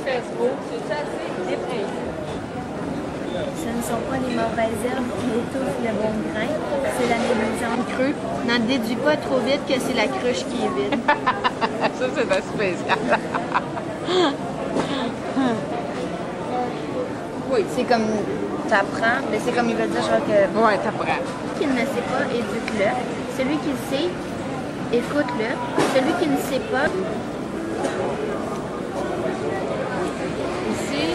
Facebook, c'est assez dépressif. Ce ne sont pas les mauvaises herbes qui étouffent le bon grain, c'est la négligence creux. N'en déduis pas trop vite que c'est la cruche qui est vide. Ça, c'est pas spécial. Oui. C'est comme t'apprends, mais c'est comme il veut dire genre que Ouais, t'apprends. celui qui ne sait pas, éduque-le. Celui qui le sait, écoute-le. Celui qui ne sait pas, Ici,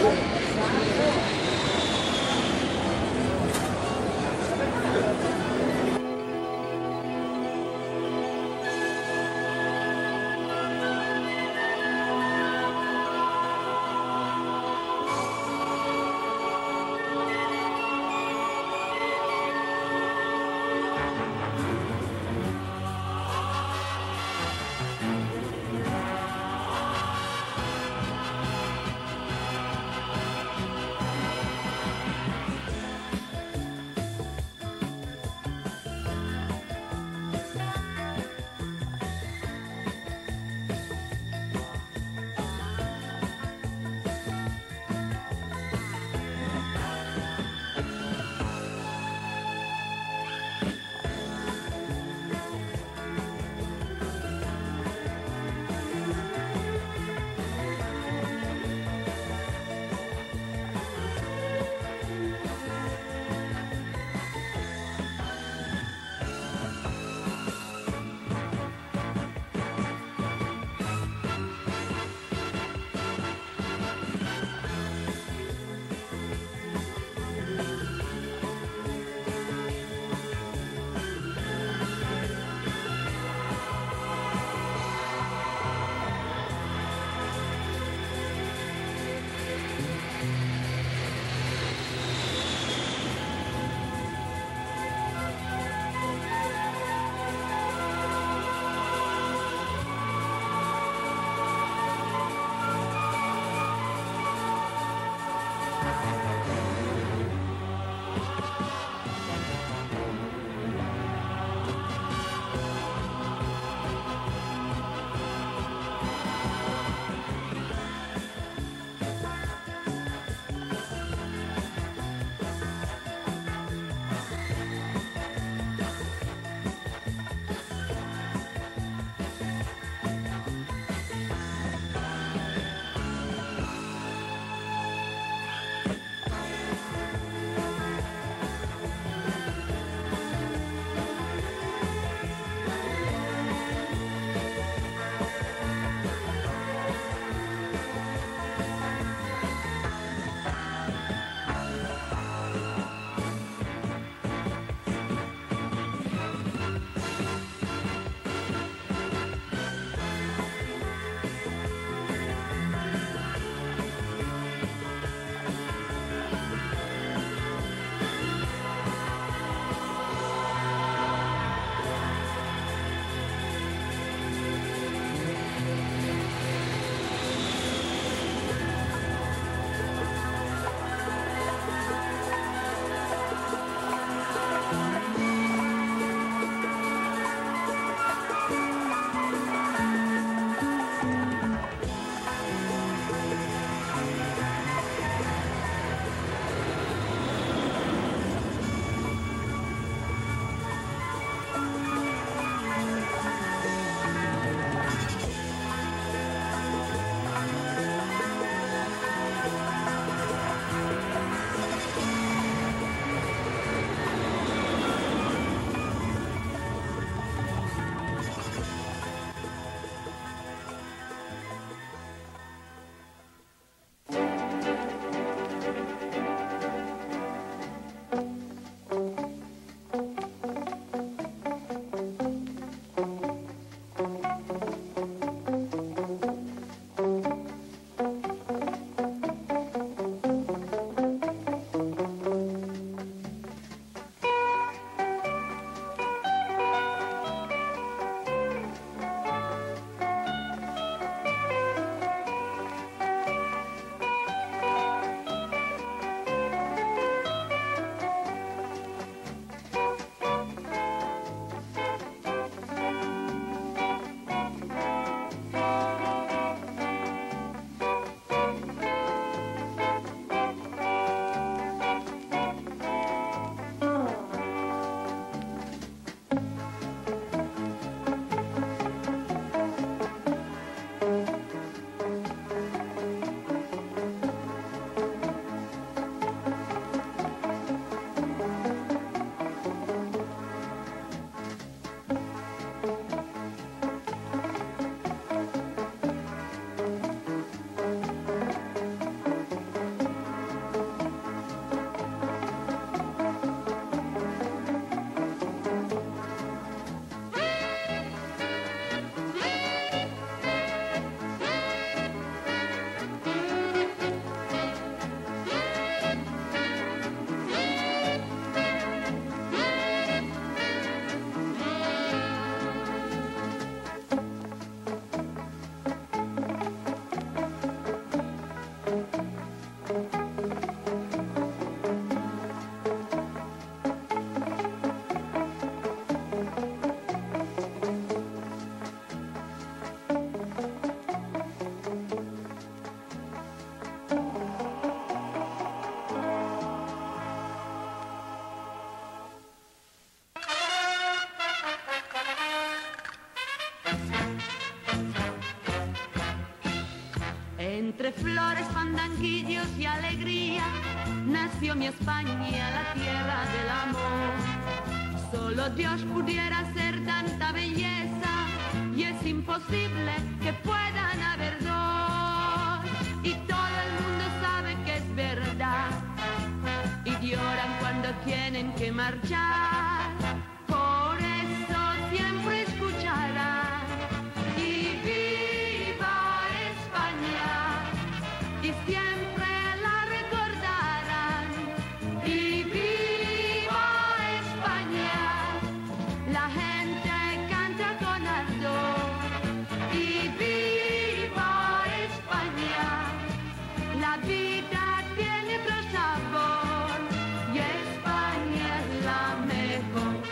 Entre flores, fandanguillos y alegría, nació mi España, la tierra del amor. Solo Dios pudiera hacer tanta belleza, y es imposible que puedan haber dos. Y todo el mundo sabe que es verdad, y lloran cuando tienen que marchar. Por eso siempre escucharán y viva España, y siempre la recordarán. Y viva España, la gente canta con ardor. Y viva España, la vida tiene otro sabor, y España es la mejor.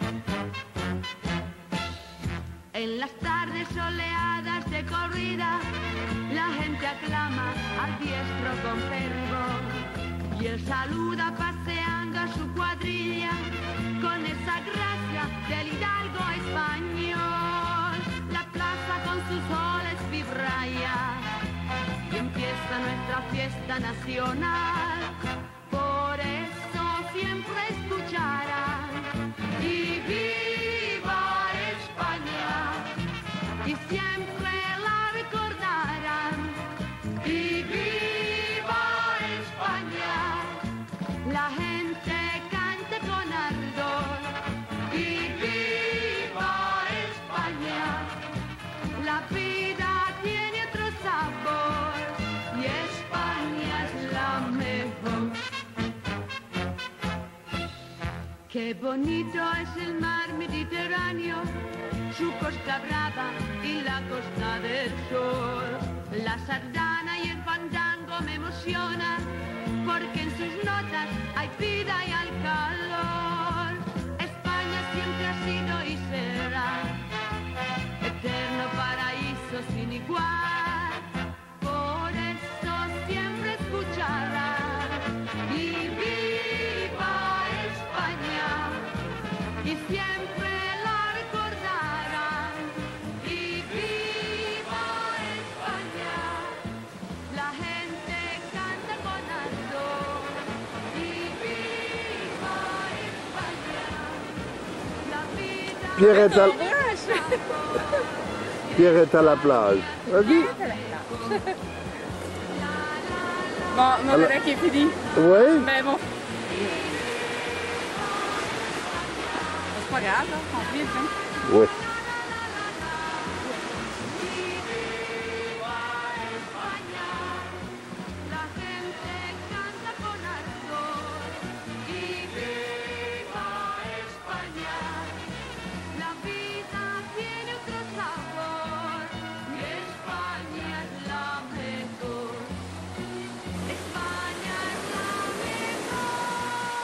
En las tardes soleadas de corrida, la gente aclama al diestro con fervor, y él saluda paseando a su cuadrilla con esa gracia del hidalgo español. La plaza con sus soles vibra ya, y empieza nuestra fiesta nacional. Por eso siempre escucharán y viva España, y siempre la recordarán. Y viva España, la gente canta con ardor. Y viva España, la vida tiene otro sabor, y España es la mejor. Qué bonito es el mar Mediterráneo, su costa brava y la costa del sol. La sardana y el fandango me emocionan, porque en sus notas hay vida y hay calor. España siempre ha sido y será eterno paraíso sin igual. Por eso siempre escucharán y viva España, y siempre la recordarán. Y viva España, la gente canta con ardor. Y viva España, la vida Pierre est à la plage. Vas-y. Bon, mon verre qui est fini. Oui. Mais bon. C'est pas grave, là. On vit, hein. Oui. la gente canta con ardor. Y viva España, la vida tiene otro sabor, y España es la mejor. España es la mejor.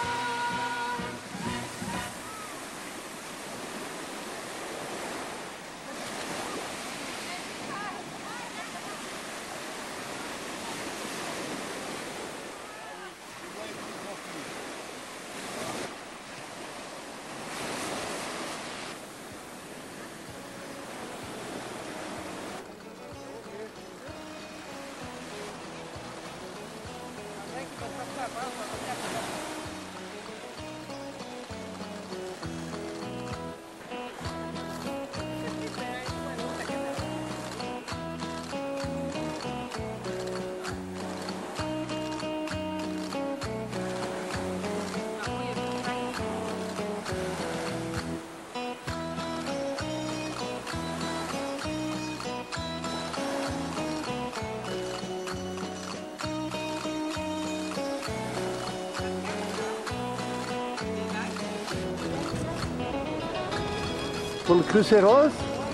Pour le cruceros?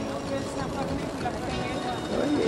Oui.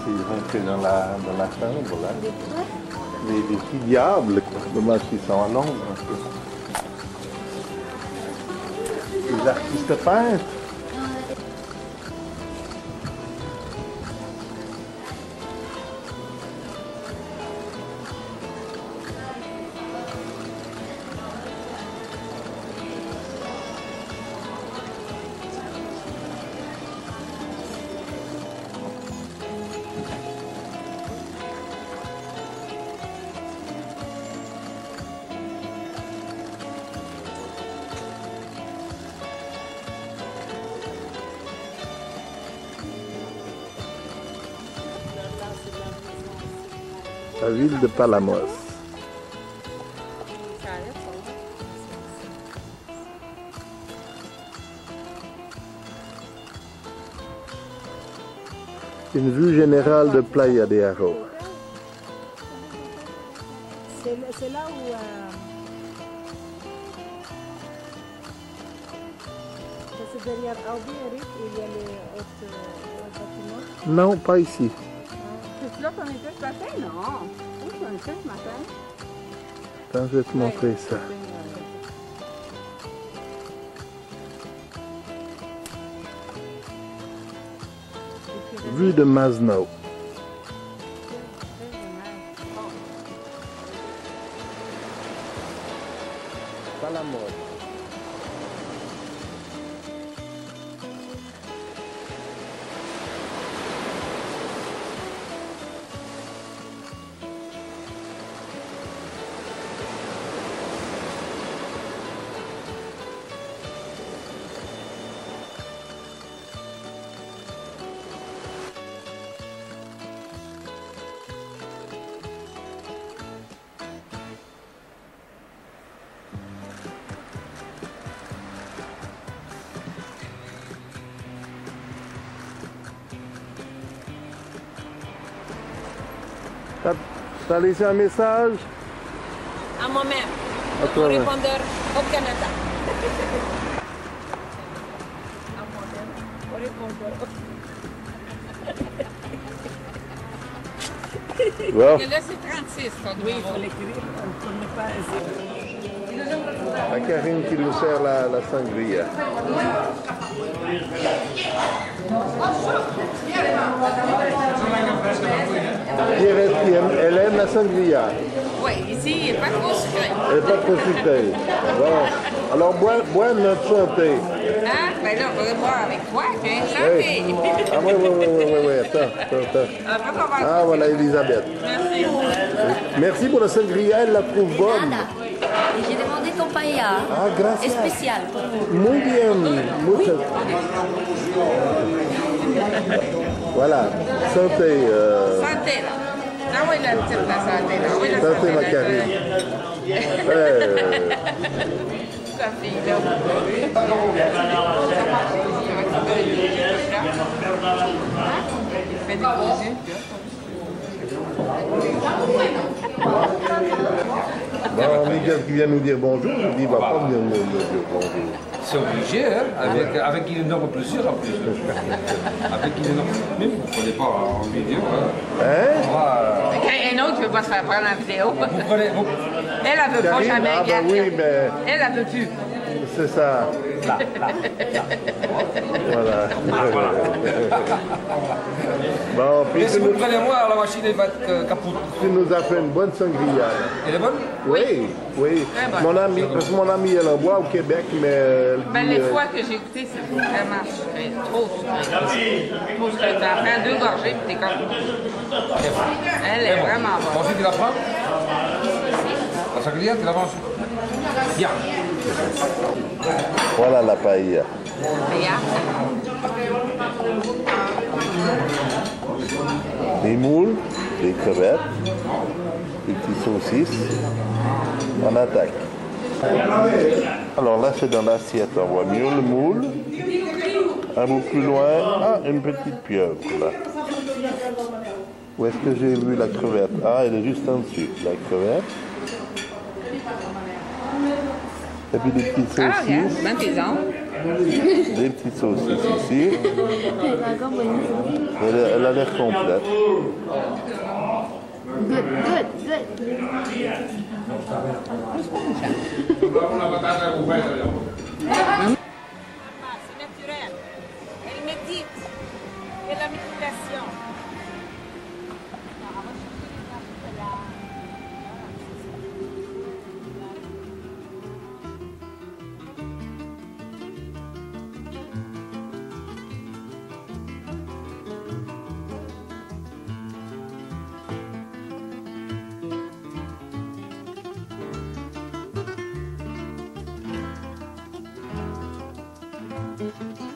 ils rentraient dans la chambre, là. Les petits diables, quoi. Dommage qu'ils sont en nombre, un peu. Les artistes peintres. La ville de Palamos. Une vue générale de Playa de Arro. C'est là où... c'est derrière Audi, Eric, où il y a les autres bâtiments. Non, pas ici. C'est là qu'on était ce matin? Non. Où on était ce matin? Attends, je vais te montrer ça. Vue de Masno. Palamos. T'as laissé un message? À moi-même. À Mon toi-même. répondeur au Canada. À moi-même. Au répondeur. Bon. Et là, c'est 36, ton Oui, il faut l'écrire pour ne pas hésiter. La Karine qui nous sert la sangria. Pierrette, elle aime la sangria. Oui, ici, il n'est pas trop sucré. Elle n'est pas trop sucrée. Bon. Alors, bois notre santé. Hein? Ben là, on va boire avec toi, hein? Oui. Santé! Ah oui. Attends. Après, on va Ah, voilà Elisabeth. Merci. Merci pour la sangria, elle la trouve bonne. Nada. Et j'ai demandé ton paella. Ah, gracias. Especial. Muy bien. Muchas. Voilà. Santé. Santé, là. Ah oui, la petite, la santé, là. Oui, la Santé, santé, ma là. Karine. Sa fille, là. Il fait des gros yeux, Bon, Miguel qui vient nous dire bonjour, je dis, il va pas venir nous dire bonjour. C'est obligé, hein, avec une énorme plaisir en plus. Avec une énorme... Mais vous ne prenez pas en vidéo. Hein? Moi, Un autre qui ne veut pas se faire prendre en vidéo. vous prenez... Elle veut pas Karine, jamais ah ben gaffe. oui, mais Elle veut plus. c'est ça. Voilà. Bon, puis Mais si vous prenez moi, la machine elle va être capote. tu nous as fait une bonne sangria. Elle est bonne? Oui. Très bonne. Mon ami, parce que mon ami, elle en boit au Québec, mais elle Ben, dit, les fois que j'ai goûté, c'est vraiment sucré. Trop sucré. Trop sucré. T'en prends 2 gorgées, puis t'es comme... Elle est vraiment Moi bonne. aussi, tu la prends? La sangria, tu la manges? Bien. voilà la paella. Regarde. Des moules, des crevettes, des petites saucisses. On attaque. Alors là, c'est dans l'assiette. On voit mieux le moule. Un bout plus loin, une petite pieuvre là. Où est-ce que j'ai vu la crevette? Ah, elle est juste en dessus, la crevette. Et puis des petites Ah, regarde, saucisses. dans tes ongles. Des petites saucisses ici. encore bonne. Elle a l'air complète. Good, good, good. C'est naturel. Elle médite. Et la méditation. Thank you.